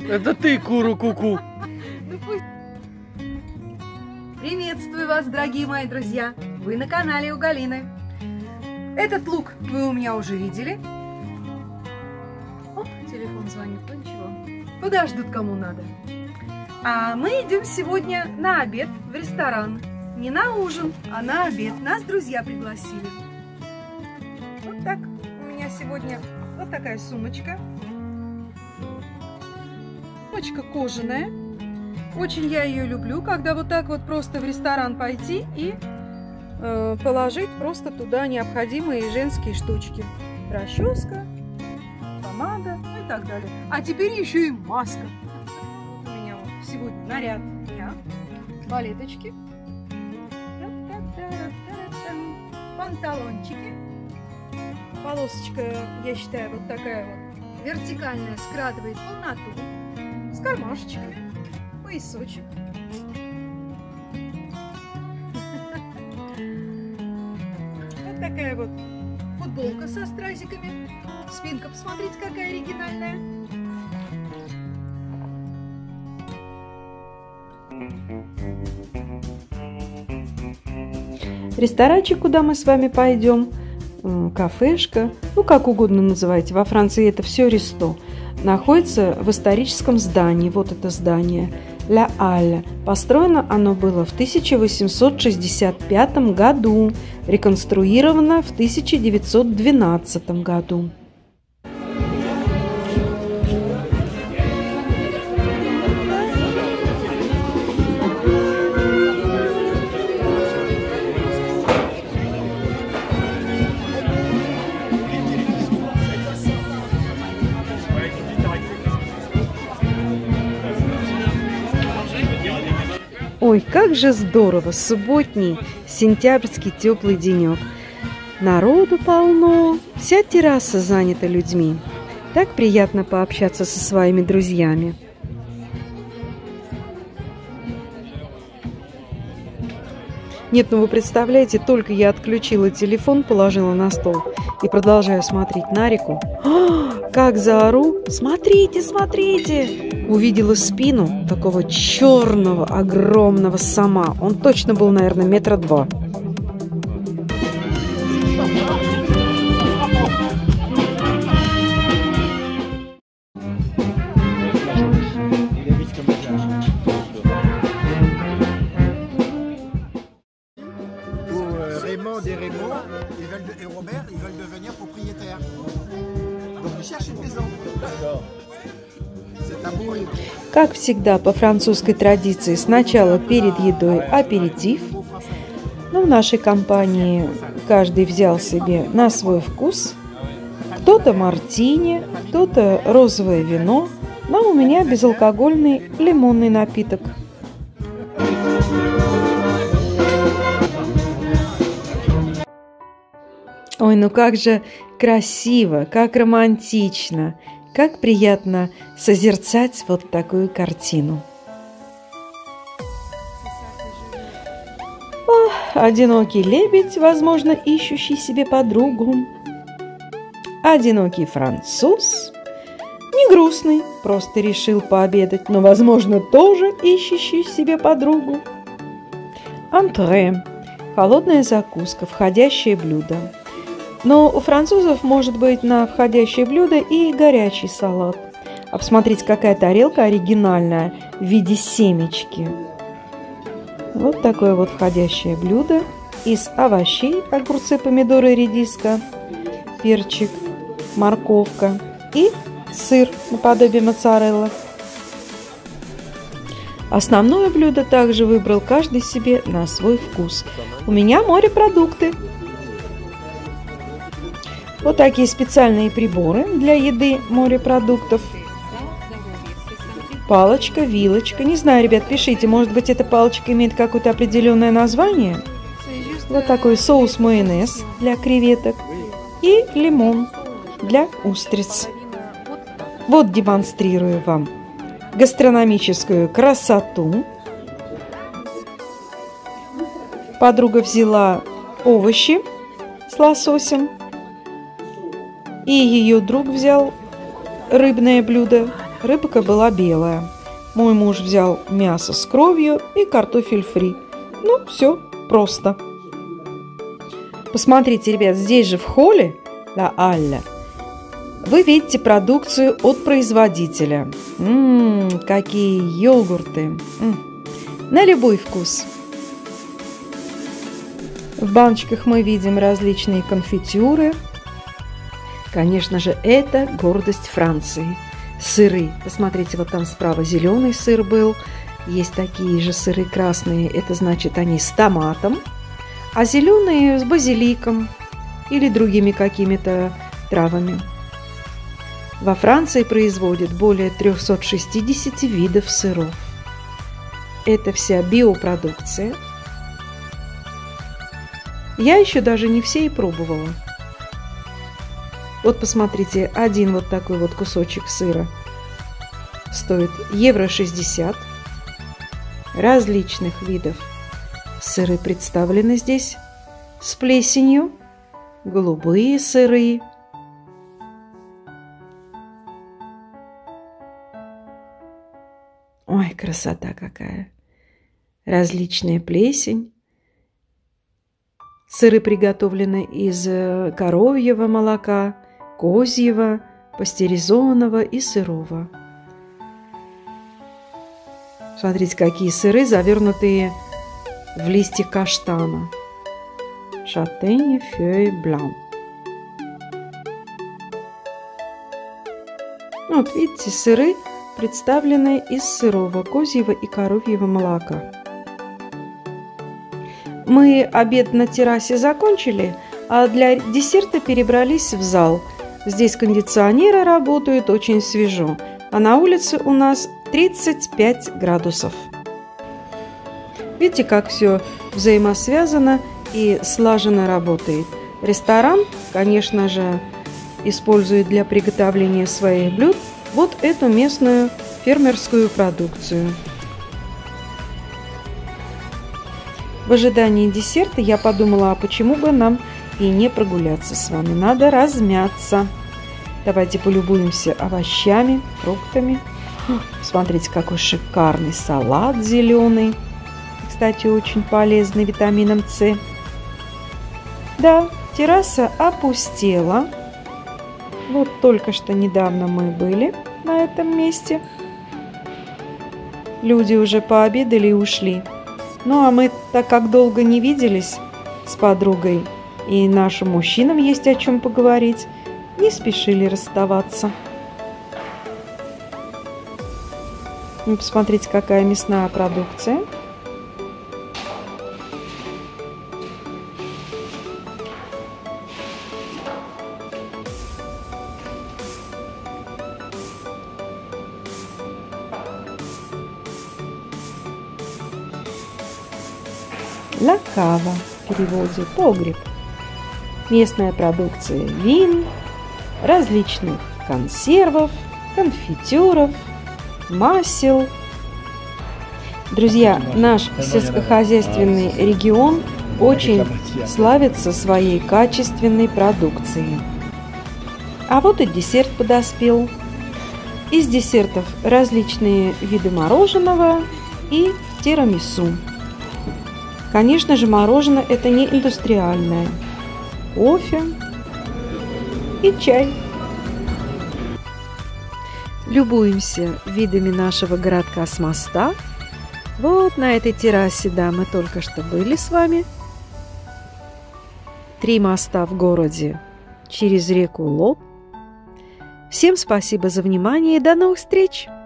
Это ты, куру-ку-ку. Приветствую вас, дорогие мои друзья! Вы на канале у Галины. Этот лук вы у меня уже видели. Оп, телефон звонит, ну ничего. Подождут, кому надо. А мы идем сегодня на обед в ресторан. Не на ужин, а на обед. Нас друзья пригласили. Вот так. У меня сегодня вот такая сумочка. Сумочка кожаная. Очень я ее люблю, когда вот так вот просто в ресторан пойти и положить просто туда необходимые женские штучки. Расческа, помада и так далее. А теперь еще и маска. У меня вот сегодня наряд дня. Балеточки. Панталончики. Полосочка, я считаю, вот такая вот вертикальная, скрадывает полноту. С кармашечками. Поясочек. Вот такая вот футболка со стразиками. Спинка, посмотрите, какая оригинальная. Ресторанчик, куда мы с вами пойдем, кафешка, ну как угодно называйте, во Франции это все ресто, находится в историческом здании. Вот это здание Ля Алле. Построено оно было в 1865 году, реконструировано в 1912 году. Ой, как же здорово! Субботний, сентябрьский теплый денек. Народу полно, вся терраса занята людьми. Так приятно пообщаться со своими друзьями. Нет, ну вы представляете, только я отключила телефон, положила на стол и продолжаю смотреть на реку. Как заору! Смотрите, смотрите! Увидела спину такого черного, огромного сама. Он точно был, наверное, 2 метра. Raymond et Raymond et Robert, ils veulent devenir propriétaires. Donc ils cherchent une maison. D'accord. C'est un beau. Как всегда, по французской традиции, сначала перед едой аперитив. Но в нашей компании каждый взял себе на свой вкус. Кто-то мартини, кто-то розовое вино, но у меня безалкогольный лимонный напиток. Ой, ну как же красиво, как романтично, как приятно созерцать вот такую картину. Ох, одинокий лебедь, возможно, ищущий себе подругу. Одинокий француз, не грустный, просто решил пообедать, но, возможно, тоже ищущий себе подругу. Антре, холодная закуска, входящее блюдо. Но у французов может быть на входящее блюдо и горячий салат. А посмотрите, какая тарелка оригинальная в виде семечки. Вот такое вот входящее блюдо из овощей: огурцы, помидоры, редиска, перчик, морковка и сыр наподобие моцареллы. Основное блюдо также выбрал каждый себе на свой вкус. У меня морепродукты. Вот такие специальные приборы для еды морепродуктов. Палочка, вилочка. Не знаю, ребят, пишите, может быть, эта палочка имеет какое-то определенное название. Вот такой соус-майонез для креветок. И лимон для устриц. Вот демонстрирую вам гастрономическую красоту. Подруга взяла овощи с лососем. И ее друг взял рыбное блюдо рыбка была белая. Мой муж взял мясо с кровью и картофель фри. Ну, все просто. Посмотрите, ребят, здесь же в холле La Halle вы видите продукцию от производителя. Какие йогурты. На любой вкус. В баночках мы видим различные конфитюры. Конечно же, это гордость Франции. Сыры. Посмотрите, вот там справа зеленый сыр был. Есть такие же сыры красные. Это значит, они с томатом. А зеленые с базиликом или другими какими-то травами. Во Франции производят более 360 видов сыров. Это вся биопродукция. Я еще даже не все и пробовала. Вот посмотрите, один вот такой вот кусочек сыра стоит €60. Различных видов сыры представлены здесь с плесенью, голубые сыры. Ой, красота какая! Различная плесень. Сыры приготовлены из коровьего молока, козьего, пастеризованного и сырого. Смотрите, какие сыры, завернутые в листья каштана. Châtaigne feuille blanc. Вот видите, сыры представлены из сырого, козьего и коровьего молока. Мы обед на террасе закончили, а для десерта перебрались в зал. Здесь кондиционеры работают, очень свежо, а на улице у нас 35 градусов. Видите, как все взаимосвязано и слаженно работает. Ресторан, конечно же, использует для приготовления своих блюд вот эту местную фермерскую продукцию. В ожидании десерта я подумала, а почему бы нам и не прогуляться с вами. Надо размяться. Давайте полюбуемся овощами, фруктами. Смотрите, какой шикарный салат зеленый. Кстати, очень полезный витамином С. Да, терраса опустела. Вот только что недавно мы были на этом месте. Люди уже пообедали и ушли. Ну, а мы, так как долго не виделись с подругой, и нашим мужчинам есть о чем поговорить, не спешили расставаться. Ну, посмотрите, какая мясная продукция. La cava в переводе погреб. Местная продукция вин, различных консервов, конфитюров, масел. Друзья, наш сельскохозяйственный регион очень славится своей качественной продукцией. А вот и десерт подоспел. Из десертов различные виды мороженого и тирамису. Конечно же, мороженое это не индустриальное. Кофе и чай. Любуемся видами нашего городка с моста. Вот на этой террасе, да, мы только что были с вами. 3 моста в городе через реку Лот. Всем спасибо за внимание и до новых встреч!